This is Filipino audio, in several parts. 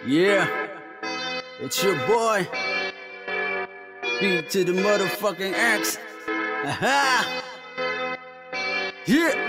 Yeah, it's your boy, B to the motherfucking X. Aha! Yeah!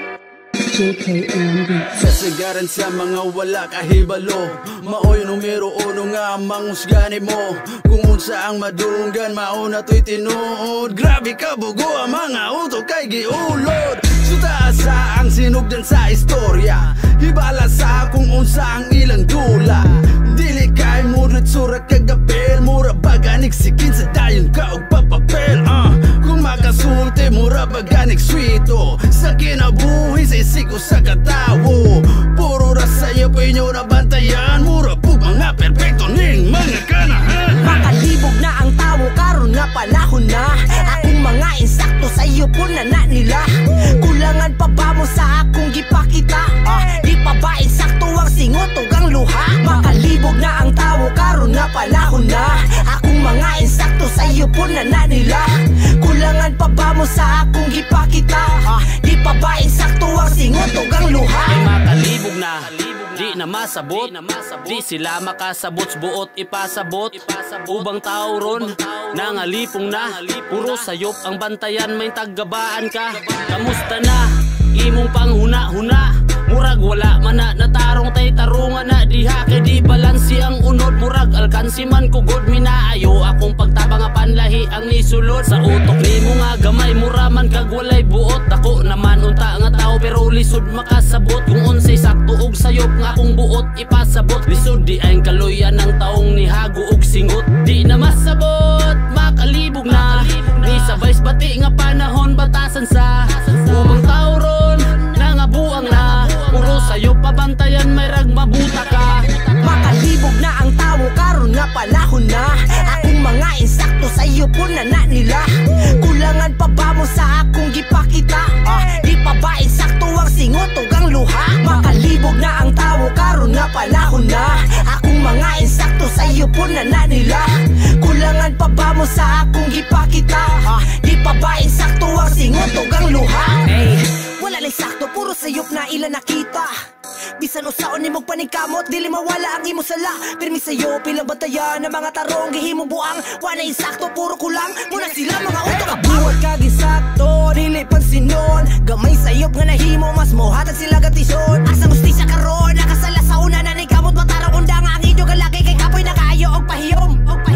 JKM Beats. Sasigaran sa mga wala kahibalo, maoy numero uno nga manghusgani mo. Kung unsa ang madunggan, mauna to'y tinuod. Grabe ka bugo ang mga utok kay giulod. Suta sa ang sinugdan sa istorya, hibala sa kung unsa ang ilang dula. Dili kay murit surat kagapel, mura baganik sikin sa dayon ka og papapel. Kung makasulti, mura baganik swito sa kinabuhi sa isiko sa katawo. Puro rasaya pa inyo na bantayan, mura po mga perfecto ning mga kanahan. Makalibog na ang tao karon nga panahon na. Akong mga insakto sa iyo po na nila. Kulangan pa ba mo sa akong gipakita? Di pa ba insakto ang singot o ang luha? Makalibog na ang tao karon nga panahon na. Akong mga insakto sa iyo po na nila. Kulangan pa ba mo sa akong gipakita? Di pa ba insakto ang singot o ang luha? Ay makalibog na, di na masabot. Di sila makasabot, buot ipasabot. Ubang tao ron, nangalipong na. Puro sayop ang bantayan, may taggabaan ka. Kamusta na, imong panghuna-huna. Murag wala man na natarong tay tarungan na. Diha kay di balansi ang unod. Murag alkansi man kugod minaayo. Akong pagtabang nga panlahi ang nisulod. Sa utok nimo nga gamay, mura man kag walay buot. Ako naman unta nga tao pero lisod makasabot. Kung unsay sakto og sayop nga akong buot ipasabot. Lisod di ay kaluyan ng taong nihago og singot. Di na masabot, makalibog na. Ni sabay bati nga panahon batasan sa ubang tao ron, nangabuang na. Puro sayop pabantayan, may rag mabuta ka. Makalibog na ang tao karon nga panahon na. Akong mga insakto sa iyo po na nila. Kulangan pa ba mo sa akong gipakita? Di pa ba insakto ang singot o ang luha? Makalibog na ang tao karon nga panahon na. Akong mga insakto sa iyo po na nila. Kulangan pa ba mo sa akong gipakita? Di pa ba insakto ang singot o ang luha? Wala lang sakto, puro sayop na ilan nakita. Bisan usaon ni mong paningkamot, dili mawala ang imo sala. Pirmi sa'yo, pilang batayan ng mga tarong gihimo buang. Wala insakto, puro kulang, muna sila mga utok kabuhat kag insakto, dili pansinon. Gamay sayop nga nahimo, mas mohatag sila gatisyon. Asang ustisya karon, nakasala sa una na ni kamot. Matarang undang ang inyo galaki kay kapoy na kaayo og pahiyom.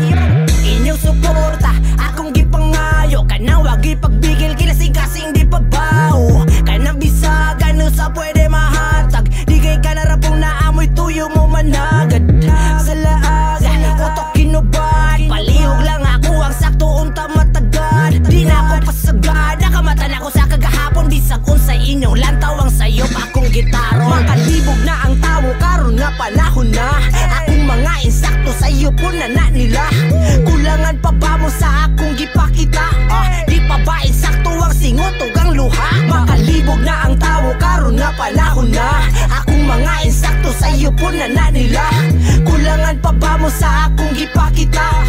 Inyong suporta, akong gipangayo. Kanang wag ipagbigil, kilasing-kasing di pagbaw. Kanang bisagan no sa pwede mahatag. Di kay kanarapong naamoy tuyo mo managad. Sa laaga, utok kinubad. Palihog lang ako ang sakto unta matagad. Di na ako pasagad, nakamatan ako sa kagahapon. Bisag unsay inyong lantaw ang sayop akong gitaro. Makalibog na ang tao karon nga panahon na. Akong mga insakto sa iyo po na nila. Kulangan pa ba mo sa akong gipakita? Di pa ba insakto ang singot o ang luha? Makalibog na ang tao karon nga panahon na. Akong mga insakto sa iyo po na nila. Kulangan pa ba mo sa akong gipakita?